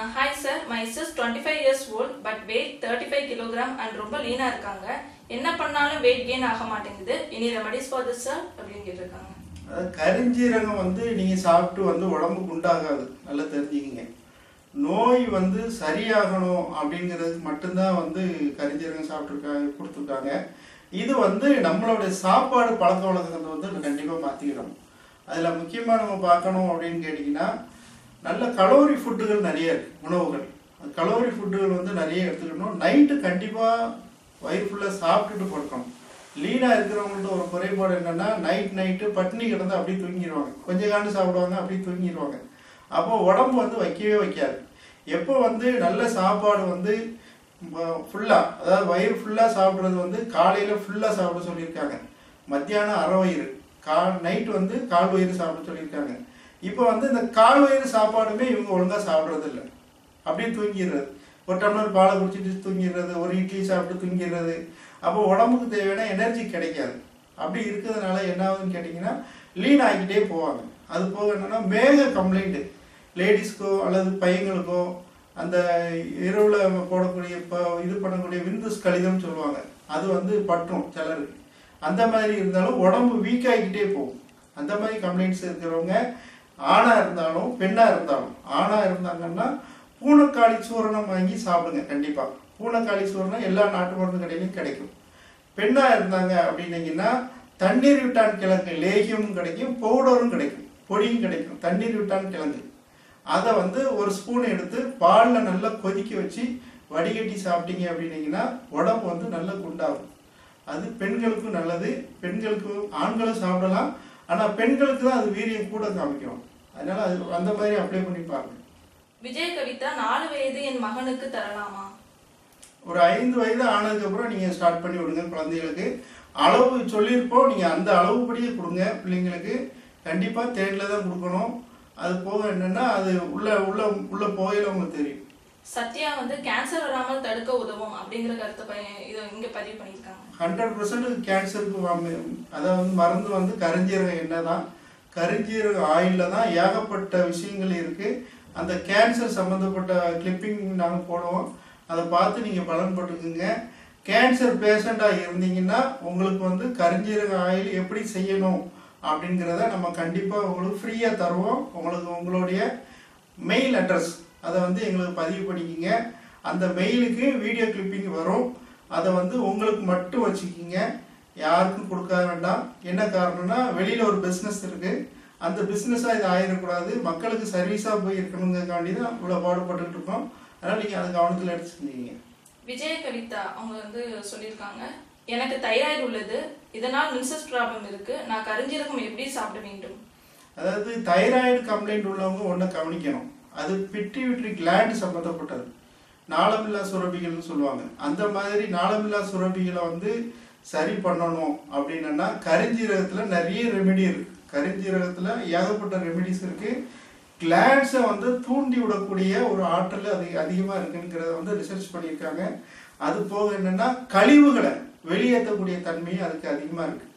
Hi sir, my sis 25 years old but weight 35 kg and ரொம்ப லீனா இருக்காங்க. என்ன பண்ணாலும் weight gain ஆக மாட்டேங்குது. Any remedies for this sir? அப்படினு கேட்டிருக்காங்க. கரிஞ்சீரகம் நீங்க சாப்பிட்டு உடம்பு குண்டாகாது. நல்லா தெரிஞ்சுக்கங்க. நோய் சரியாகணும் அப்படிங்கிறதுக்கு மட்டும்தான் கரிஞ்சீரகம் சாப்பிட்டுருக்காங்க கொடுத்துருக்காங்க. இது நம்மளோட சாப்பாடு பழக்கவழக்கத்தை கண்டிப்பா மாத்திக்கிறோம். அதுல முக்கியமா நம்ம பார்க்கணும் அப்படின்னு கேட்டீங்கன்னா நல்ல கலோரி ஃபுட்டுகள் நிறைய இருக்கு. உணவுகள் கலோரி ஃபுட்டுகள் நிறைய எடுத்துக்கணும். நைட்டு கண்டிப்பா வயிறு ஃபுல்லா சாப்பிட்டுட்டு படுக்கணும். லீனா இருக்கிறவங்கள்ட்ட ஒரு குறைபாடு என்னன்னா நைட்டு பட்டினி கிடந்து அப்படியே தூங்கிடுவாங்க. கொஞ்ச காண்டு சாப்பிடுவாங்க அப்படியே தூங்கிடுவாங்க. அப்போ உடம்பு வைக்கவே வைக்காது. எப்போ நல்ல சாப்பாடு ஃபுல்லா அதாவது வயிறு ஃபுல்லா சாப்பிட்றது காலையில ஃபுல்லா சாப்பிட சொல்லியிருக்காங்க. மத்தியானம் அரை வயிறு நைட்டு கால் வயிறு சாப்பிட சொல்லியிருக்காங்க. இப்போ இந்த கால் வயிறு சாப்பாடுமே இவங்க ஒழுங்கா சாப்பிட்றது இல்லை. அப்படியே தூங்கிடுறது. ஒரு டம்ளர் பாலை குடிச்சிட்டு தூங்கிடுறது, ஒரு இட்லி சாப்பிட்டு தூங்கிடுறது. அப்போ உடம்புக்கு தேவையான எனர்ஜி கிடைக்காது. அப்படி இருக்கிறதுனால என்ன ஆகுதுன்னு கேட்டிங்கன்னா லீன் ஆகிக்கிட்டே போவாங்க. அது போக என்னன்னா மேக கம்ப்ளைண்ட்டு லேடிஸ்க்கோ அல்லது பையங்களுக்கோ அந்த இரவில் போடக்கூடிய இது பண்ணக்கூடிய விந்துஸ் கழிதம்னு சொல்லுவாங்க. அது பற்றும் சிலருக்கு. அந்த மாதிரி இருந்தாலும் உடம்பு வீக் ஆகிக்கிட்டே போகும். அந்த மாதிரி கம்ப்ளைண்ட்ஸ் இருக்கிறவங்க ஆணா இருந்தாலும் பெண்ணா இருந்தாலும், ஆணா இருந்தாங்கன்னா பூனைக்காளி சூரணம் வாங்கி சாப்பிடுங்க. கண்டிப்பா பூனைக்காளி சூரணம் எல்லா நாட்டு மருந்து கடையிலும் கிடைக்கும். பெண்ணா இருந்தாங்க அப்படின்னீங்கன்னா தண்ணீர் விட்டான் கிழங்கு லேகியமும் கிடைக்கும், பவுடரும் கிடைக்கும், பொடியும் கிடைக்கும். தண்ணீர் விட்டான் கிழங்கு அதை ஒரு ஸ்பூன் எடுத்து பாலில் நல்லா கொதிக்க வச்சு வடிகட்டி சாப்பிட்டீங்க அப்படின்னீங்கன்னா உடம்பு நல்லா குண்டாகும். அது பெண்களுக்கும் நல்லது. பெண்களுக்கு ஆண்களும் சாப்பிடலாம். ஆனால் பெண்களுக்கு தான் அது வீரியம் கூட காமிக்கும். அதனால அது அந்த மாதிரி அப்ளை பண்ணி பாருங்க. விஜய் கவிதா 4 வயது என் மகனுக்கு தரலாமா? ஒரு 5 வயது ஆனதுக்கு அப்புறம் நீங்க ஸ்டார்ட் பண்ணி விடுங்க. குழந்தைகளுக்கு அளவு சொல்லியிருப்போம், நீங்க அந்த அளவுபடியே கொடுங்க. பிள்ளைங்களுக்கு கண்டிப்பா தேன்ல தான் கொடுக்கணும். அது போக என்னன்னா அது உள்ள போயில உங்களுக்கு தெரியும். சத்யா கேன்சர் வராமல் தடுக்க உதவும் அப்படிங்கிற கருத்தை இதை இங்க பதிவு பண்ணியிருக்காங்க. 100% கேன்சருக்கு அதாவது மருந்து கரிஞ்சீரகம் என்னதான், கரிஞ்சீரக ஆயில்ல தான் ஏகப்பட்ட விஷயங்கள் இருக்கு. அந்த கேன்சர் சம்பந்தப்பட்ட கிளிப்பிங் நாங்கள் போடுவோம். அதை பார்த்து நீங்க பலன் பட்டுக்குங்க. கேன்சர் பேஷண்டா இருந்தீங்கன்னா உங்களுக்கு கரிஞ்சீரக ஆயில் எப்படி செய்யணும் அப்படிங்கிறத நம்ம கண்டிப்பா உங்களுக்கு ஃப்ரீயா தருவோம். உங்களுக்கு உங்களுடைய மெயில் அட்ரஸ் அதை எங்களுக்கு பதிவு பண்ணிக்கிங்க. அந்த மெயிலுக்கு வீடியோ கிளிப்பிங் வரும். அதை உங்களுக்கு மட்டும் வச்சுக்கிங்க, யாருக்கும் கொடுக்க வேண்டாம். என்ன காரணம்னா வெளியில ஒரு பிஸ்னஸ் இருக்கு. அந்த பிஸ்னஸா இது ஆயிடக்கூடாது, மக்களுக்கு சர்வீஸா போய் இருக்கணுங்கிறதுக்காண்டி தான் இவ்வளவு பாடுபட்டு இருக்கோம். அதனால நீங்க அதை கவனத்தில் எடுத்து செஞ்சீங்க. விஜய் கவிதா அவங்க சொல்லியிருக்காங்க, எனக்கு தைராய்டு உள்ளது, இதனால் மின்சஸ் ப்ராப்ளம் இருக்கு, நான் கரிஞ்சீரகம் எப்படி சாப்பிட வேண்டும்? அதாவது தைராய்டு கம்ப்ளைண்ட் உள்ளவங்க ஒன்றை கவனிக்கணும். அது பிட்யூட்டரி கிளாண்ட் சம்பந்தப்பட்டது. நாளமில்லா சுரப்பிகள்னு சொல்லுவாங்க. அந்த மாதிரி நாளமில்லா சுரப்பிகளை சரி பண்ணணும் அப்படின்னா கரிஞ்சீரகத்துல நிறைய ரெமெடி இருக்கு. கரிஞ்சீரகத்துல ஏகப்பட்ட ரெமெடிஸ் இருக்கு. கிளாண்ட்ஸை தூண்டி விடக்கூடிய ஒரு ஆற்றல் அது அதிகமா இருக்குங்கிறத ரிசர்ச் பண்ணியிருக்காங்க. அது போக என்னன்னா கழிவுகளை வெளியேற்றக்கூடிய தன்மையும் அதுக்கு அதிகமா இருக்கு.